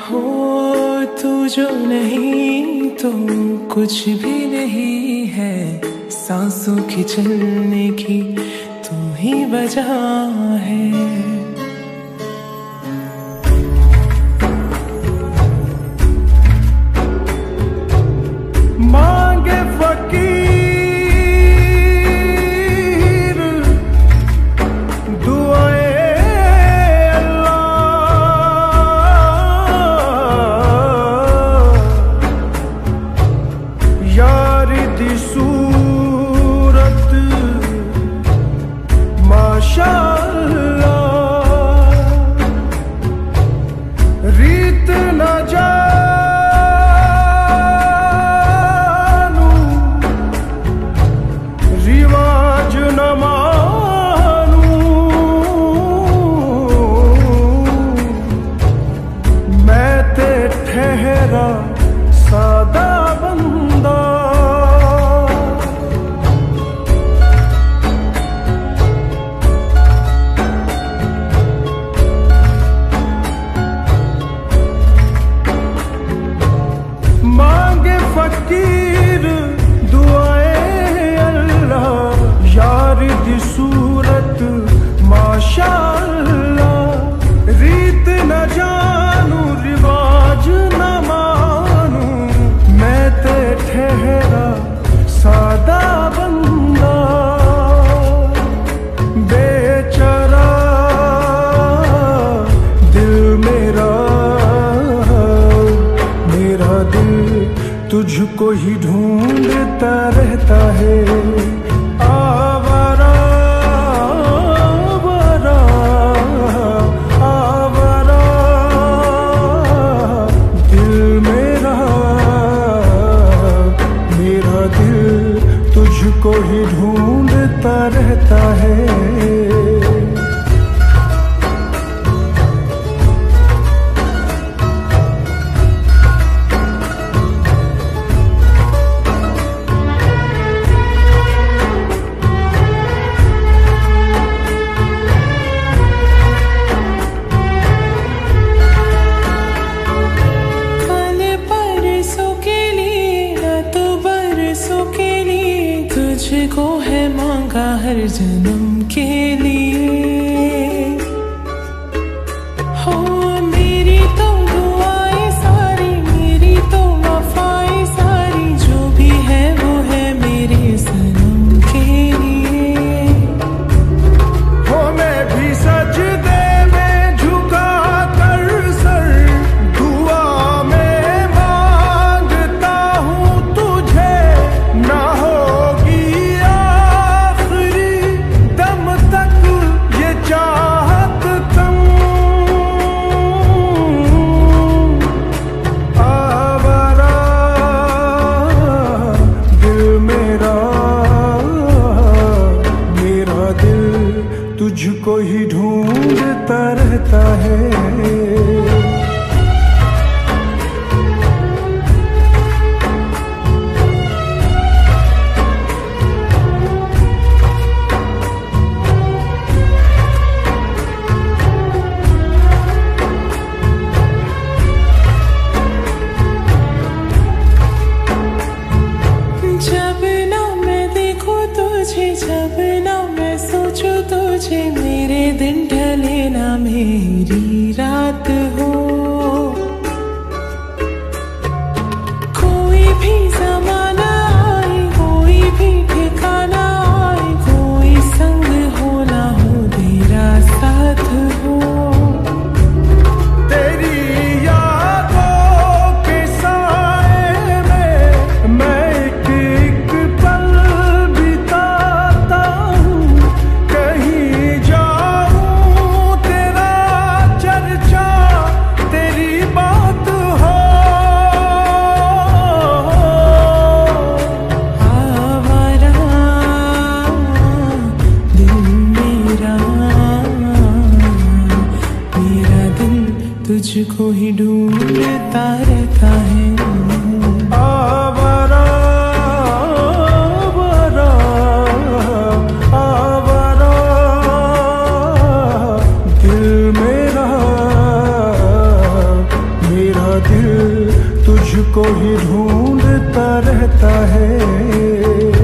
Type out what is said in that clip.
हो तू जो नहीं तो कुछ भी नहीं है। सांसों की चलने की तू ही वजह है। मांगे फकीर सूरत माशाअल्लाह, रीत न जानू रिवाज न मानू, मैं ते ठहरा सादा बंदा। मांगे फकीर दुआए अल्लाह, यार दी सूरत माशाअल्लाह, रीत न जानू रिवाज न मानू, मैं ते ठहरा सादा बंदा। बेचारा दिल मेरा, मेरा दिल तुझको ही ढूंढता रहता है। आवारा आवारा आवारा दिल मेरा, मेरा दिल तुझको ही ढूंढता रहता है। तुझको है मांगा हर जन्म के लिए हो। मेरी तो दुआएं सारी, मेरी तो वफाएं सारी, जो भी है वो है मेरे सनम के लिए। हो मैं भी सजदे में झुका कर सर, दुआ में मांगता हूँ तुझे, ना हो तुझको ही ढूंढता रहता है। जब ना मैं देखूं तुझे, जब ना मैं सोचूं तुझे, मेरे दिन ढले ना मेरी रात हो। कोई भी ज़माना आए, कोई भी ठिकाना आए, कोई संग हो ना हो, तेरा साथ हो। तेरी यादों के साए में मैं एक एक पल बिताता हूँ। कहीं जाऊँ तेरा चर्चा, तेरी बात हो। आवारा दिल मेरा, मेरा दिल तुझको ही ढूंढता रहता है। आवारा आवारा आवारा दिल मेरा, मेरा तुझको ही ढूंढता रहता है।